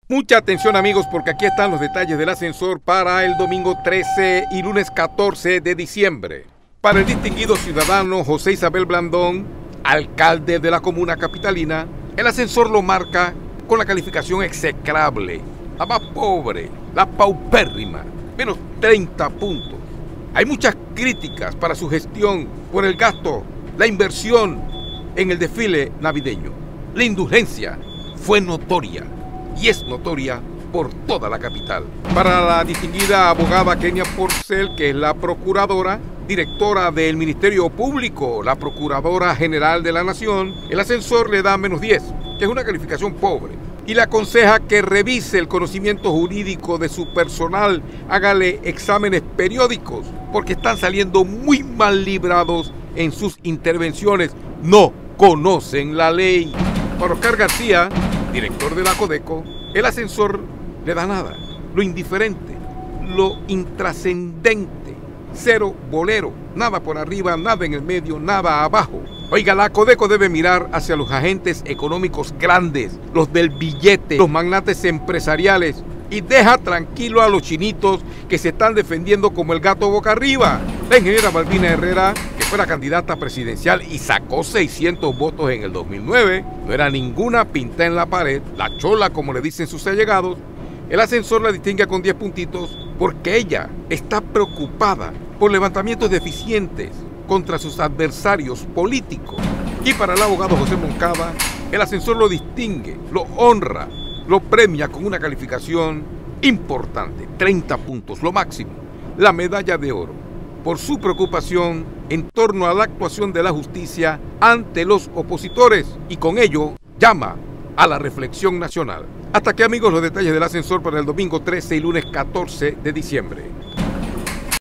Mucha atención amigos, porque aquí están los detalles del ascensor para el domingo 13 y lunes 14 de diciembre. Para el distinguido ciudadano José Isabel Blandón, alcalde de la comuna capitalina, el ascensor lo marca con la calificación execrable, la más pobre, la paupérrima, menos 30 puntos. Hay muchas críticas para su gestión por el gasto, la inversión en el desfile navideño. La indulgencia fue notoria y es notoria por toda la capital. Para la distinguida abogada Kenia Porcel, que es la procuradora, directora del Ministerio Público, la Procuradora General de la Nación, el ascensor le da menos 10, que es una calificación pobre, y le aconseja que revise el conocimiento jurídico de su personal, hágale exámenes periódicos, porque están saliendo muy mal librados en sus intervenciones, no conocen la ley. Para Oscar García, director de la Codeco, el ascensor le da nada, lo indiferente, lo intrascendente, cero bolero, nada por arriba, nada en el medio, nada abajo. Oiga, la Codeco debe mirar hacia los agentes económicos grandes, los del billete, los magnates empresariales, y deja tranquilo a los chinitos que se están defendiendo como el gato boca arriba. La ingeniera Malvina Herrera, que fue la candidata presidencial y sacó 600 votos en el 2009, no era ninguna pinta en la pared, la chola como le dicen sus allegados. El ascensor la distingue con 10 puntitos porque ella está preocupada por levantamientos deficientes contra sus adversarios políticos. Y para el abogado José Moncada, el ascensor lo distingue, lo honra, lo premia con una calificación importante, 30 puntos, lo máximo, la medalla de oro, por su preocupación en torno a la actuación de la justicia ante los opositores, y con ello llama a la reflexión nacional. Hasta aquí amigos los detalles del ascensor para el domingo 13 y lunes 14 de diciembre.